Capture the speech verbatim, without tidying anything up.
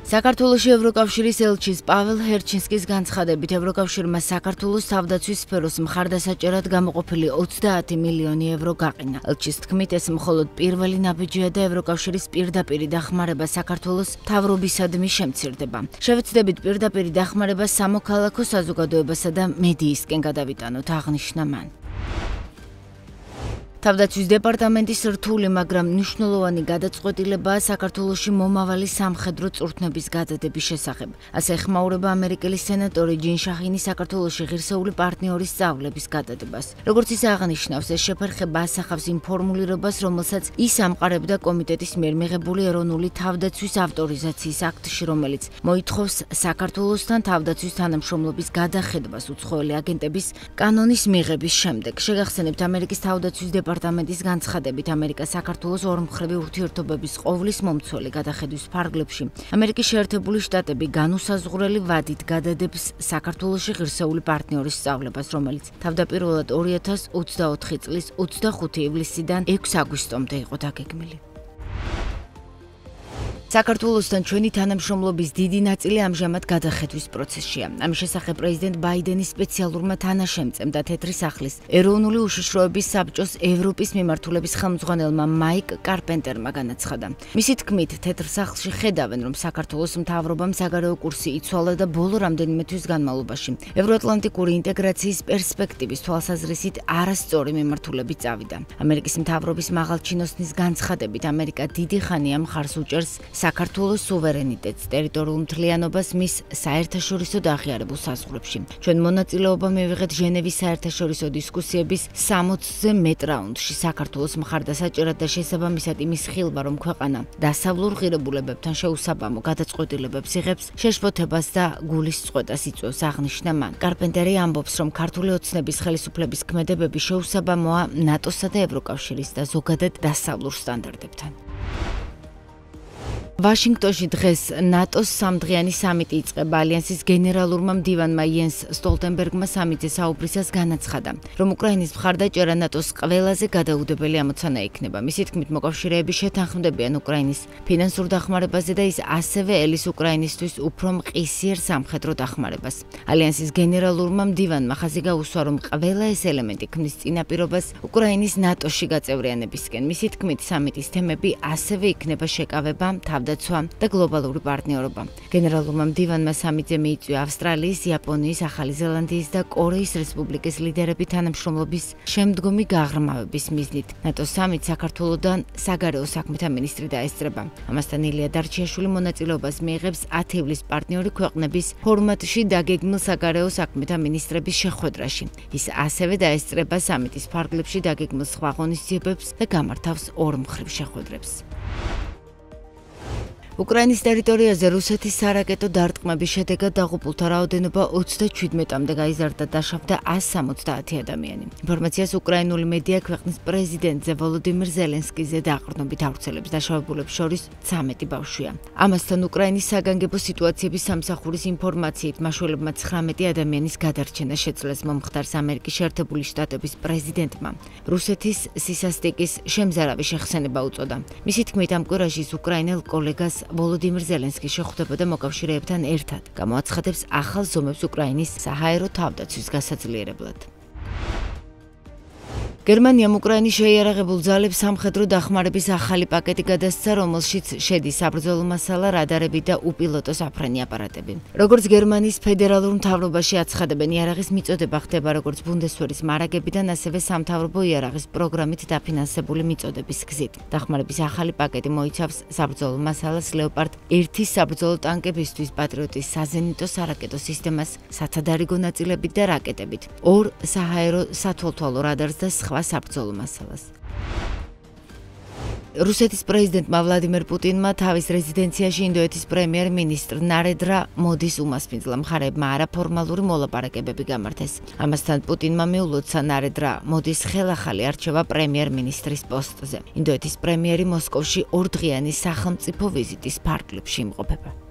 საქართველოში ევროკავშირის ელჩის პაվել ჰერჩინსკის განცხადებით ევროკავშირმა საქართველოს თავდაცვის სფეროს მხარდასაჭერად გამოყოფილი ოცდაათი მილიონი ევრო გაყინა. ელჩის თქმით, ეს მხოლოდ პირველი ნაბიჯია და ევროკავშირის პირდაპირი დახმარება საქართველოს მთავრობისადმი შემცირდება. შევეცდებით პირდაპირი დახმარება სამოქალაქო საზოგადოებასა და მედიისკენ გადავიტანოთ, აღნიშნა მან. თავდაცვის დეპარტამენტის რთული, მაგრამ მნიშვნელოვანი გადაწყვეტილებაა საქართველოში მომავალი სამხედრო წვრთნების გადადების შესახებ. ასე ეხმაურება ამერიკელი სენატორი ჯინ შაჰინი საქართველოში ღირსეული პარტნიორის სწავლების გადადებას. როგორც ის აღნიშნავს, ეს შეფერხება ასახავს იმ ფორმულირებას, რომელსაც ის ამყარებდა კომიტეტის მიერ მიღებული ეროვნული თავდაცვის ავტორიზაციის აქტში, რომელიც მოითხოვს საქართველოსთან თავდაცვის თანამშრომლობის გადახედებას უცხოელი აგენტების კანონის მიღების შემდეგ. შეგახსენებთ, ამერიკის თავდაცვის დეპარტამენტის დეპარტამენტის განცხადებით, ამერიკა საქართველოს ორმხრივი ურთიერთობების ყოვლის მომცველი გადახედვის ფარგლებში ამერიკის შეერთებული შტატები განუსაზღვრელი ვადით გადადებს საქართველოში ღირსეული პარტნიორის სწავლებას, რომელიც თავდაპირველად ორი ათას ოცდაოთხი წლის ოცდახუთი ივლისიდან ექვსი აგვისტომდე იყო დაგეგმილი. საქართველოსთან ჩვენი თანამშრომლობის დიდი ნაწილი ამჟამად გადახედვის პროცესშია. ამის შესახებ პრეზიდენტ ბაიდენის სპეციალურმა თანაშემწემ და თეთრი სახლის ეროვნული უშიშროების საბჭოს ევროპის მიმართულების ხელმძღვანელმა მაიკ კარპენტერმა განაცხადა. მისი თქმით, თეთრ სახლში ხედავენ, რომ საქართველოს მთავრობამ საგარეო კურსი იცვალა და ბოლო რამდენიმე თვის განმავლობაში ევროატლანტიკური ინტეგრაციის პერსპექტივის თვალსაზრისით არასწორი მიმართულებით წავიდა. ამერიკის მთავრობის მაღალჩინოსნის განცხადებით, ამერიკა დიდი ხანია მხარს უჭერს საქართველოს სუვერენიტეტს, ტერიტორიულ მთლიანობას მის საერთაშორისო აღიარებულ საზღვრებში. ჩვენ მონაწილეობა მივიღეთ ჟენევის საერთაშორისო დისკუსიების სამოცზე მეტ რაუნდში საქართველოს მხარდასაჭერად და შესაბამისად იმის ხილვა, რომ ქვეყანა დასავლურ ღირებულებებთან შეუსაბამო გადაწყვეტილებებს იღებს, შეშფოთებას და გულის წყვეტას იწვევს, აღნიშნა მან. კარპენტერი ამბობს, რომ ქართული ოცნების ხელისუფლების ქმედებები შეუსაბამოა ნატოსა და ევროკავშირის და ზოგადად დასავლურ სტანდარტებთან. ვაშინგტონში დღეს ნატოს სამდღიანი სამიტი იწყება. ალიანსის გენერალურმა მდივანმა იენს სტოლტენბერგმა სამიტზე საუბრისას განაცხადა, რომ უკრაინის მხარდაჭერა ნატოს ყველაზე გადაუდებელი ამოცანა იქნება. მისი თქმით, მოკავშირეები შეთანხმდებიან უკრაინის ფინანსურ დახმარებაზე და ის ასევე ელის უკრაინისთვის უფრო მყისიერ სამხედრო დახმარებას. ალიანსის გენერალურმა მდივანმა ხაზი გაუსვა, რომ ყველა ეს ელემენტი ქმნის წინაპირობას უკრაინის ნატოში გაწევრიანებისკენ. მისი თქმით, სამიტის თემები ასევე იქნება შეკავება, დაცვა და გლობალური პარტნიორობა. გენერალურმა მდივანმა სამიტზე მიიწვია ავსტრალიის, იაპონიის, ახალი ზელანდიის და კორეის რესპუბლიკის ლიდერები თანამშრომლობის შემდგომი გაღრმავების მიზნით. ნატოს სამიტს საქართველოდან საგარეო საქმეთა მინისტრი დაესწრება. ამასთან ილია დარჩიაშვილი მონაწილეობას მიიღებს ათი ივლის პარტნიორი ქვეყნების ფორმატში დაგეგმილ საგარეო საქმეთა მინისტრების შეხვედრაში. ის ასევე დაესწრება სამიტის ფარგლებში დაგეგმილ სხვა ღონისძიებებს და გამართავს ორმხრივ შეხვედრებს. უკრაინის ტერიტორიაზე რუსეთის სარაკეტო დარტყმების შედეგად დაღუპულთა რაოდენობა ოცდაჩვიდმეტამდე გაიზარდა, დაშავდა ასი სამოცდაათი ადამიანი. ინფორმაციას უკრაინული მედია ქვეყნის პრეზიდენტზე ვოლოდიმირ ზელენსკიზე დაყრდნობით ავრცელებს. დაშავებულებს შორის ცამეტი ბავშვია. ამასთან უკრაინის საგანგებო სიტუაციების სამსახურის ინფორმაციით მაშველებმა ცხრამეტი ადამიანის გადარჩენა შეძლეს. მომხდარს ამერიკის შეერთებული შტატების პრეზიდენტმა რუსეთის სისასტიკის შემზარავი შეხსენება უწოდა. მისი თქმით, ამ კვირაში ის უკრაინელ კოლეგას ვოლოდიმირ ზელენსკის შეხვდება და მოკავშირეებთან ერთად გამოაცხადებს ახალ ზომებს უკრაინის საჰაერო თავდაცვის გასაძლიერებლად. გერმანიამ უკრაინის შეიარაღებულ ძალებს სამხედრო დახმარების ახალი პაკეტი გადასცა, რომელშიც შედის საბრძოლო მასალა, რადარები და უპილოტო საფრენი აპარატები. როგორც გერმანიის ფედერალურ მთავრობაში აცხადებენ, იარაღის მიწოდება ხდება როგორც ბუნდესვერის მარაგებიდან, ასევე სამთავრობო იარაღის პროგრამით დაფინანსებული მიწოდების გზით. დახმარების ახალი პაკეტი მოიცავს საბრძოლო მასალას, ლეოპარდ ერთის საბრძოლო ტანკებისთვის, პატრიოტის საზენიტო სარაკეტო სისტემას, სათადარიგო ნაწილებით და რაკეტებით, ორ საჰაერო სათვალთვალო რადარს და სხვა საბრძოლო მასალას. რუსეთის პრეზიდენტმა ვლადიმერ პუტინმა თავის რეზიდენციაში ინდოეთის პრემიერ-მინისტრ ნარენდრა მოდის უმასპინძლა მხარეებმა არაფორმალური მოლაპარაკებები გამართეს. ამასთან პუტინმა მიულოცა ნარენდრა მოდის ხელახალი არჩევა პრემიერ-მინისტრის პოსტზე. ინდოეთის პრემიერი მოსკოვში ორდღიანი სახელმწიფო ვიზიტის ფარგლებში იმყოფება.